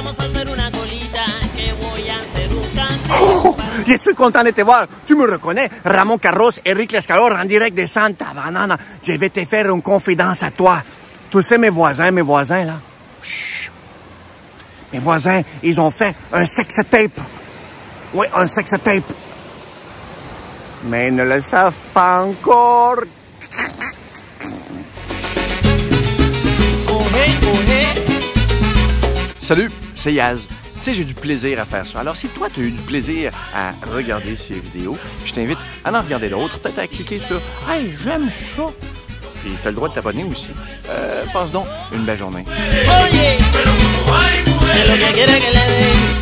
Oh, je suis content de te voir. Tu me reconnais? Ramon Carros, Eric Lescalor en direct de Santa Banana. Je vais te faire une confidence à toi. Tu sais mes voisins là? Chut. Mes voisins, ils ont fait un sex-tape. Oui, un sex-tape. Mais ils ne le savent pas encore. Salut, c'est Yaz. Tu sais, j'ai du plaisir à faire ça. Alors, si toi, tu as eu du plaisir à regarder ces vidéos, je t'invite à en regarder d'autres, peut-être à cliquer sur « Hey, j'aime ça ». Puis, tu as le droit de t'abonner aussi. Passe donc une belle journée.